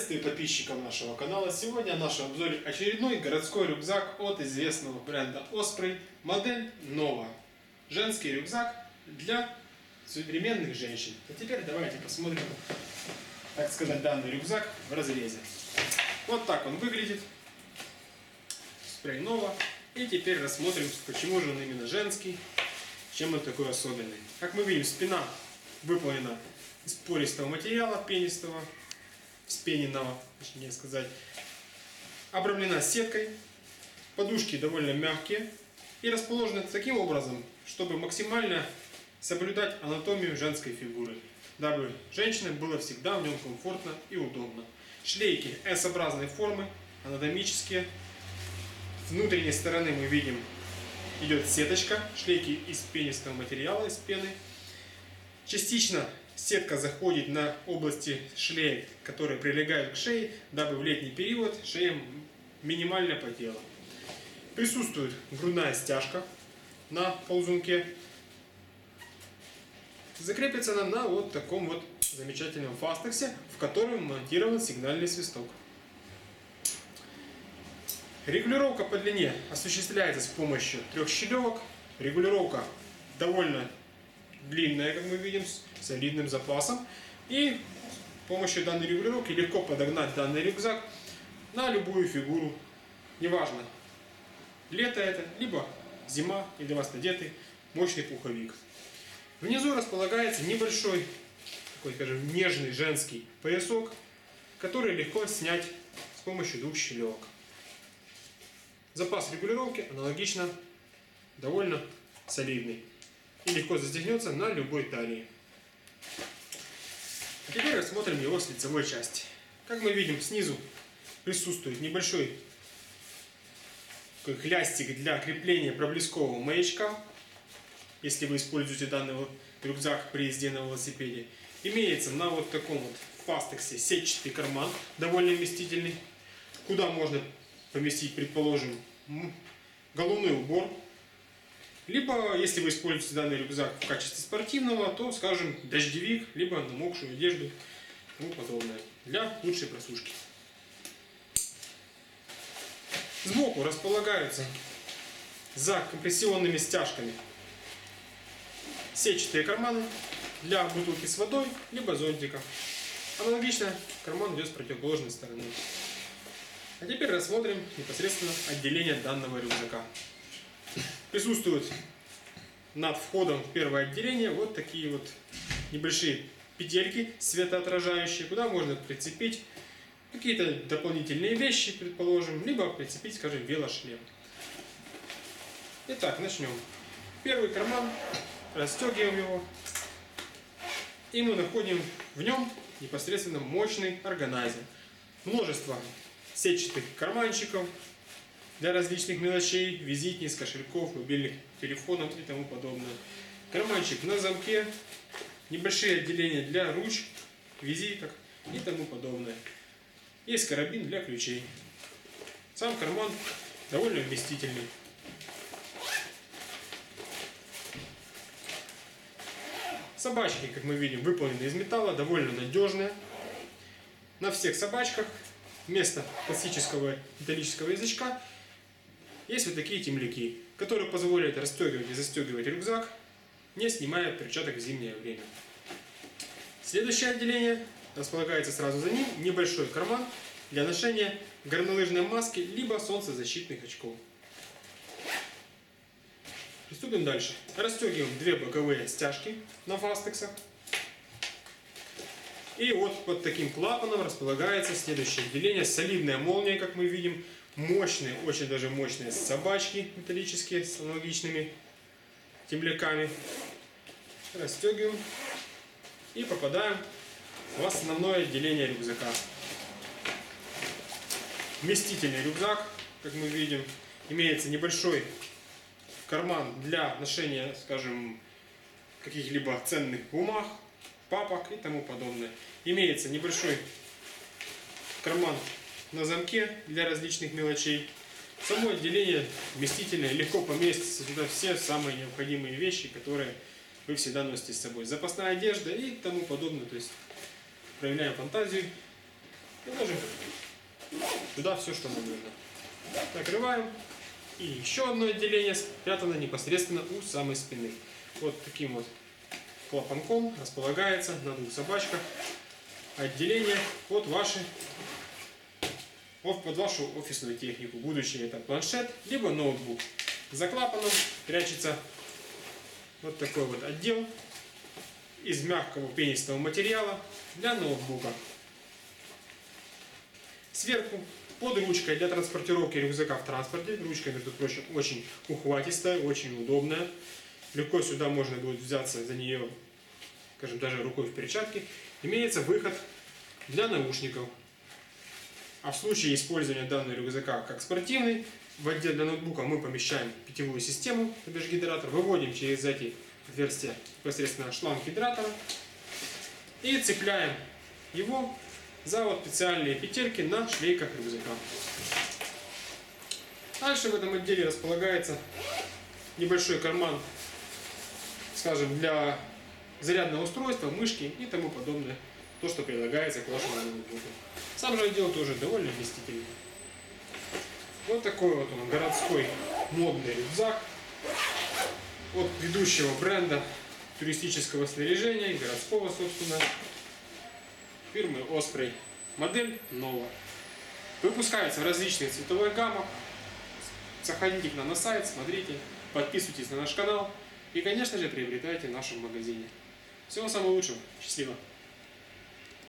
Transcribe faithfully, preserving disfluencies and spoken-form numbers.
Приветствую подписчиков нашего канала. Сегодня в нашем обзоре очередной городской рюкзак от известного бренда Osprey. Модель Nova. Женский рюкзак для современных женщин. А теперь давайте посмотрим, так сказать, данный рюкзак в разрезе. Вот так он выглядит. Osprey Nova. И теперь рассмотрим, почему же он именно женский, чем он такой особенный. Как мы видим, спина выполнена из пористого материала, пенистого, вспененного, точнее сказать, обрамлена сеткой, подушки довольно мягкие и расположены таким образом, чтобы максимально соблюдать анатомию женской фигуры, дабы женщинам было всегда в нем комфортно и удобно. Шлейки S-образной формы, анатомические. С внутренней стороны мы видим, идет сеточка, шлейки из пенистого материала, из пены. Частично сетка заходит на области шлеек, которые прилегают к шее, дабы в летний период шея минимально потела. Присутствует грудная стяжка на ползунке. Закрепится она на вот таком вот замечательном фастексе, в котором монтирован сигнальный свисток. Регулировка по длине осуществляется с помощью трех щелевок. Регулировка довольно длинная, как мы видим, с солидным запасом. И с помощью данной регулировки легко подогнать данный рюкзак на любую фигуру. Неважно, лето это, либо зима, или у вас надетый мощный пуховик. Внизу располагается небольшой, такой, скажем, нежный женский поясок, который легко снять с помощью двух щелевок. Запас регулировки аналогично довольно солидный и легко застегнется на любой талии. А теперь рассмотрим его с лицевой части. Как мы видим, снизу присутствует небольшой такой хлястик для крепления проблескового маячка, если вы используете данный рюкзак при езде на велосипеде. Имеется на вот таком вот фастексе сетчатый карман, довольно вместительный, куда можно поместить, предположим, головной убор. Либо, если вы используете данный рюкзак в качестве спортивного, то, скажем, дождевик, либо намокшую одежду и тому подобное, для лучшей просушки. Сбоку располагаются за компрессионными стяжками сетчатые карманы для бутылки с водой, либо зонтика. Аналогично карман идет с противоположной стороны. А теперь рассмотрим непосредственно отделение данного рюкзака. Присутствуют над входом в первое отделение вот такие вот небольшие петельки светоотражающие, куда можно прицепить какие-то дополнительные вещи, предположим, либо прицепить, скажем, велошлем. Итак, начнем. Первый карман, расстегиваем его, и мы находим в нем непосредственно мощный органайзер. Множество сетчатых карманчиков для различных мелочей, визитниц, кошельков, мобильных телефонов и тому подобное. Карманчик на замке, небольшие отделения для ручек, визиток и тому подобное. Есть карабин для ключей. Сам карман довольно вместительный. Собачки, как мы видим, выполнены из металла, довольно надежные. На всех собачках вместо классического металлического язычка есть вот такие темляки, которые позволяют расстегивать и застегивать рюкзак, не снимая перчаток в зимнее время. Следующее отделение располагается сразу за ним небольшой карман для ношения горнолыжной маски либо солнцезащитных очков. Приступим дальше. Расстегиваем две боковые стяжки на фастексах. И вот под таким клапаном располагается следующее отделение. Солидная молния, как мы видим. Мощные, очень даже мощные собачки металлические с аналогичными темляками. Расстегиваем и попадаем в основное отделение рюкзака. Вместительный рюкзак, как мы видим. Имеется небольшой карман для ношения, скажем, каких-либо ценных бумаг, папок и тому подобное. Имеется небольшой карман на замке для различных мелочей. Само отделение вместительное, легко поместятся сюда все самые необходимые вещи, которые вы всегда носите с собой. Запасная одежда и тому подобное. То есть проявляем фантазию и ложим туда все, что нам нужно. Накрываем. И еще одно отделение спрятано непосредственно у самой спины. Вот таким вот клапанком располагается на двух собачках отделение под, ваши, под вашу офисную технику. Будучи это планшет, либо ноутбук. За клапаном прячется вот такой вот отдел из мягкого пенистого материала для ноутбука. Сверху под ручкой для транспортировки рюкзака в транспорте. Ручка, между прочим, очень ухватистая, очень удобная. Легко сюда можно будет взяться за нее, скажем, даже рукой в перчатке. Имеется выход для наушников. А в случае использования данного рюкзака как спортивный, в отдел для ноутбука мы помещаем питьевую систему, то бишь гидратор, выводим через эти отверстия непосредственно шланг гидратора и цепляем его за вот специальные петельки на шлейках рюкзака. Дальше в этом отделе располагается небольшой карман, скажем, для зарядного устройства, мышки и тому подобное, то, что прилагается к вашему ноутбуку. Сам же отдел тоже довольно вместительный. Вот такой вот он, городской модный рюкзак от ведущего бренда туристического снаряжения, городского, собственно, фирмы Osprey. Модель Nova. Выпускается в различных цветовых гаммах. Заходите к нам на сайт, смотрите, подписывайтесь на наш канал и, конечно же, приобретайте в нашем магазине. Всего самого лучшего. Счастливо!